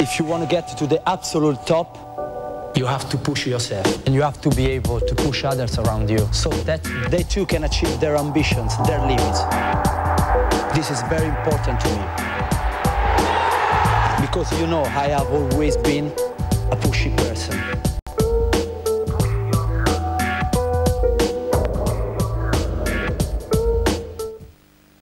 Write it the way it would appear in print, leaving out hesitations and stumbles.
If you want to get to the absolute top, you have to push yourself. And you have to be able to push others around you, so that they too can achieve their ambitions, their limits. This is very important to me. Because you know, I have always been a pushy person.